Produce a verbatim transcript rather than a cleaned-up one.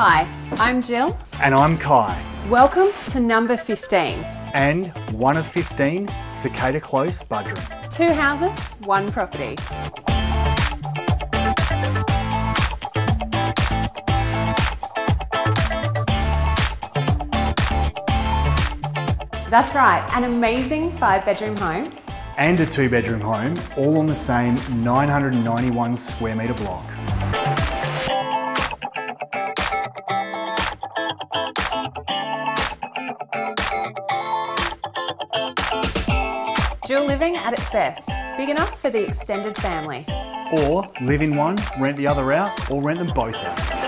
Hi, I'm Jill. And I'm Kai. Welcome to number fifteen. And one of fifteen, Cicada Close Buderim. Two houses, one property. That's right, an amazing five bedroom home. And a two bedroom home, all on the same nine hundred ninety-one square metre block. Dual living at its best. Big enough for the extended family. Or live in one, rent the other out, or rent them both out.